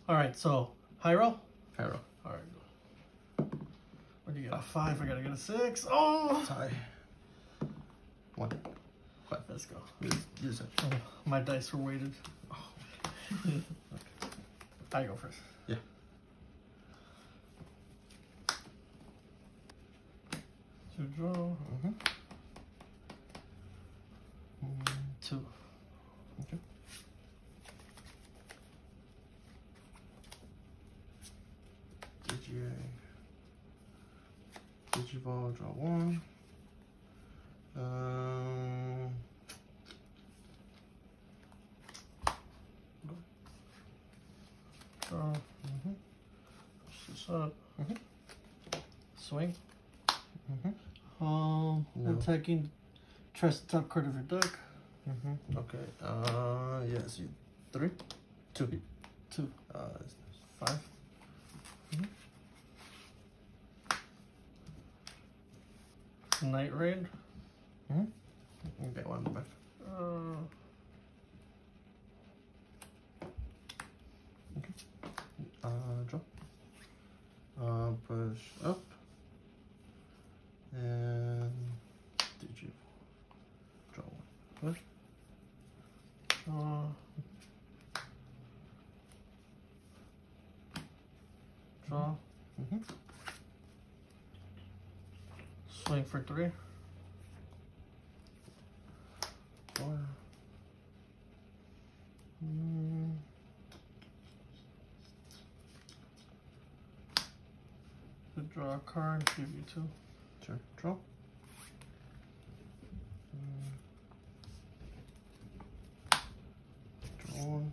All right, so high roll. High roll. All right. What do you get? A 5. I gotta get a 6. Oh. Tie. 1. What? Let's go. Use it. Oh, my dice were weighted. Oh, okay. Okay. I go first. Yeah. To draw. 2. Okay. Digivolve, draw 1. Draw. Push this up. Swing. No. Attacking. Trash the top card of your deck. Okay. Yes. 3. 2. 2. 5. Night Raid. Okay, 1 back. Okay. Draw. Push up. And Digi. Draw 1. Push. Draw. Draw. Swing for 3. 4. To draw a card, give you 2. Sure. Draw. Draw 1.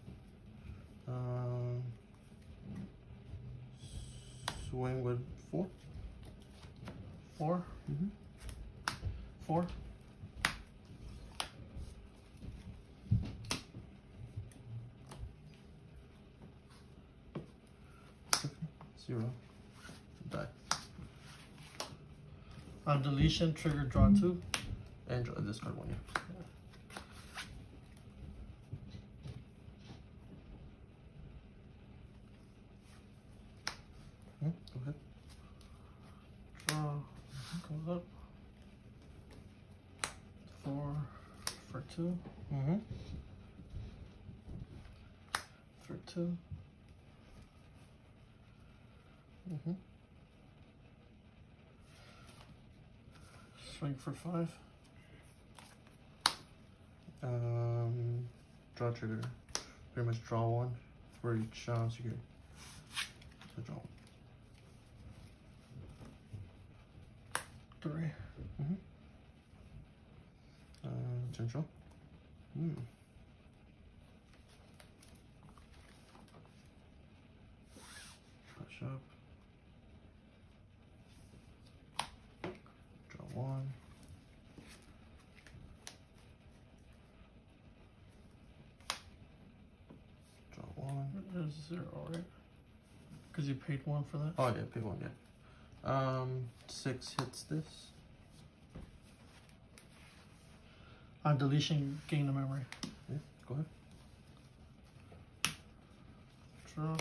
Swing with 4. 4. 4. Zero. Die. On deletion, trigger draw 2. And draw this card 1, yeah. Go ahead. Draw. Goes up. 4 for 2. For 2. Swing for 5. Draw trigger. Pretty much draw 1 for each security. So draw 1. 3. Central. Push up. Draw 1. Draw 1. There's 0, right? Because you paid 1 for that? Oh yeah, pick 1, yeah. 6 hits this. On deletion, gain a memory. Yeah, go ahead. Draw.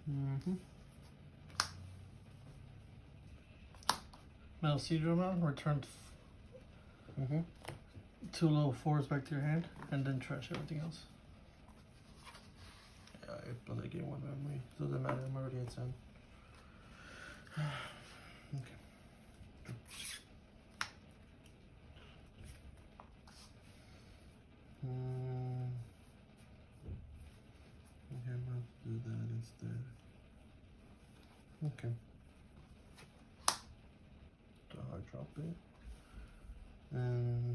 Metal Seadrill Mountain, return 2 low 4s back to your hand, and then trash everything else. Yeah, I play game 1 memory. Doesn't matter, I'm already at 10. Okay. Okay, I'm going to do that instead. Okay. So I drop it. And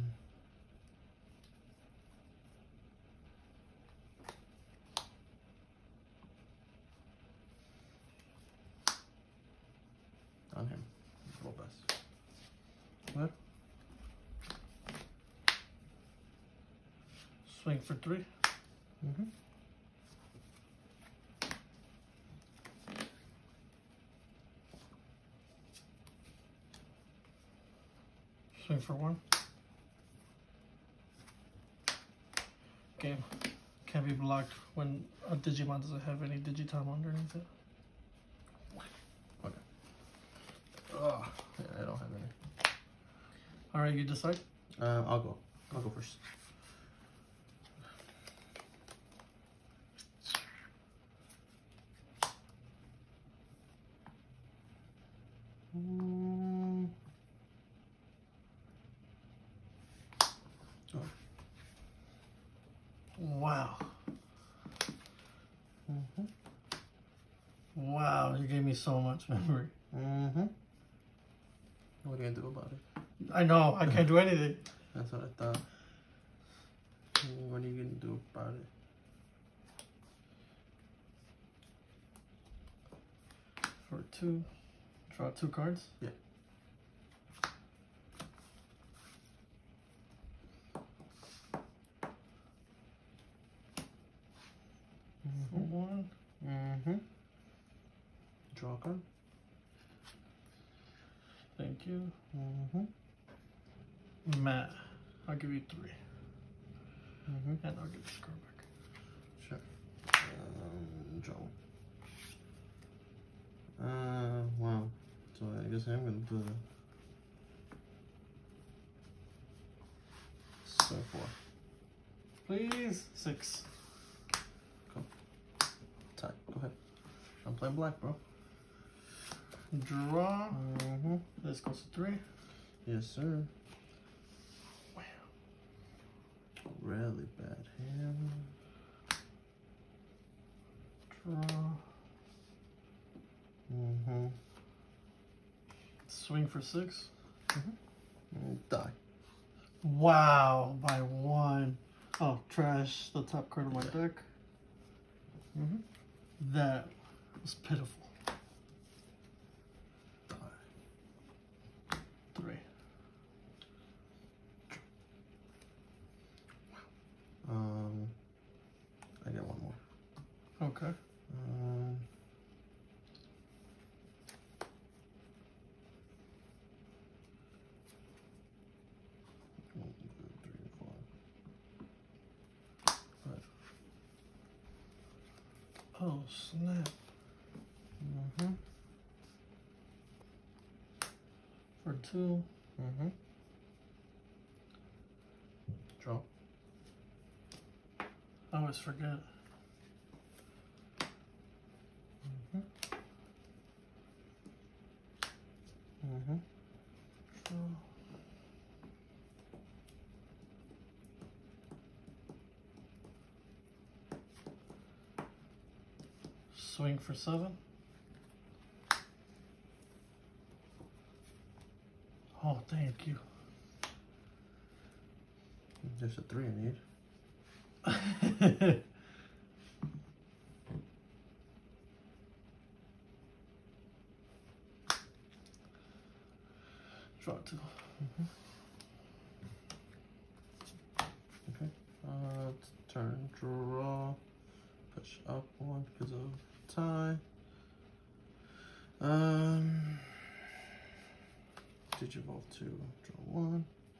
on him. Roll best. What? Swing for 3. Swing for 1. Game. can't be blocked when a Digimon doesn't have any Digitom underneath it. Okay. Oh, yeah, I don't have any. Alright, you decide? I'll go first. Oh. Wow. Wow, you gave me so much memory. What are you gonna do about it? I know, I can't do anything. That's what I thought. What are you gonna do about it? For 2, draw 2 cards? Yeah. For 1. Draw a card. Thank you. Matt, I'll give you 3. And I'll give this card back. Sure. Draw one. Wow. So I guess I'm gonna do so 4. Please. 6. Go. Tie. Go ahead. I'm playing black, bro. Draw. This goes to 3. Yes, sir. Wow. Really bad hand. Draw. Swing for 6. Die. Wow, by 1. Oh, trash the top card of my deck. That was pitiful. 3. I got one more. Okay. 1, 2, 3, 4, 5. Oh, snap. For 2. Draw. I always forget. Draw. Swing for 7. Oh, thank you. Just a 3 I need. Draw 2. Okay. Turn, draw. Push up 1 because of tie. Digivolve 2. Draw 1.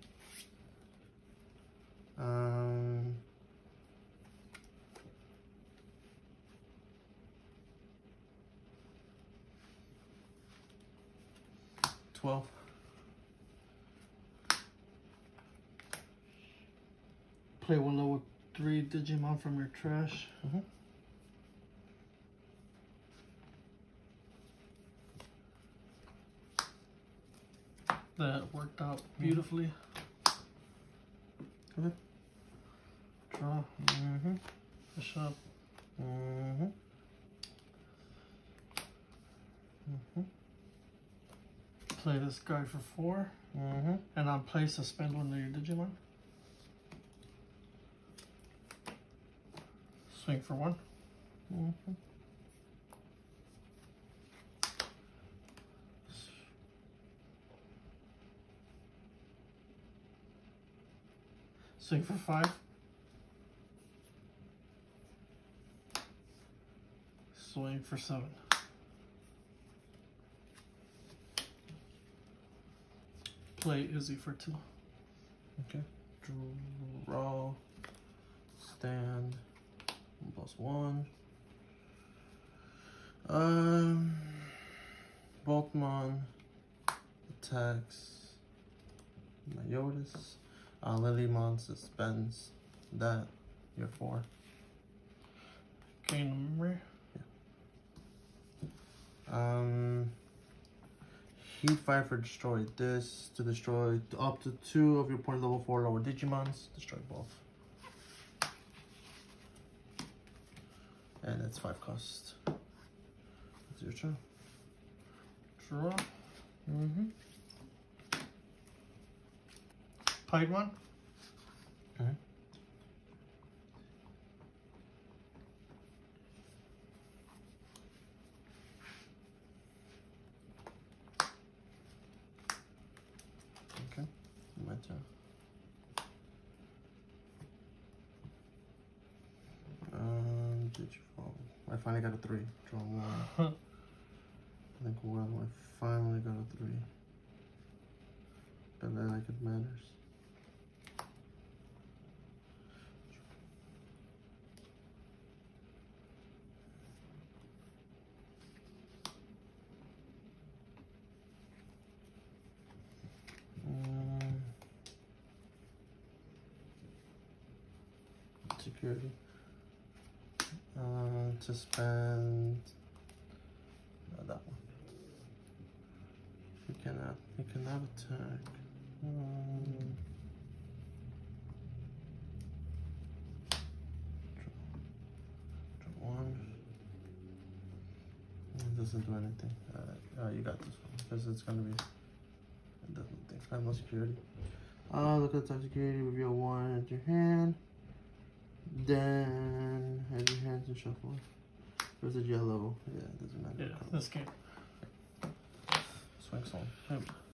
12. Play one level 3 Digimon from your trash. That worked out beautifully. Okay. Draw. Push up. Play this guy for 4. And on play suspend one of your Digimon. Swing for 1. Swing for 5. Swing for 7. Play Izzy for 2. Okay. Draw. Stand. 1+1. Boltmon attacks Myotis. Lilymon suspends that. You're 4. Okay, number. Yeah. Heat fire for destroy. This to destroy up to 2 of your point level 4 lower Digimons. Destroy both. And it's 5 cost. It's your turn. Draw. Pied one. Okay. Okay, my turn. Digimon. I finally got a 3. Draw 1. I think well, I finally got a 3. But I like it matters. Security. To spend that one. He cannot attack. Draw 1. It doesn't do anything. You got this one because it's gonna be. It doesn't think. I have no security. Look at the top security. Reveal 1 at your hand. Then have your hands and shuffle. There's a yellow. Yeah, it doesn't matter. Yeah, this game. Swing song.